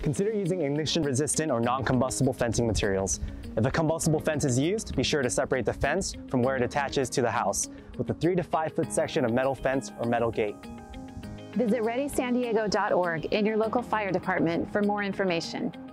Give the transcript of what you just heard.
Consider using ignition-resistant or non-combustible fencing materials. If a combustible fence is used, be sure to separate the fence from where it attaches to the house with a 3 to 5 foot section of metal fence or metal gate. Visit ReadySanDiego.org and your local fire department for more information.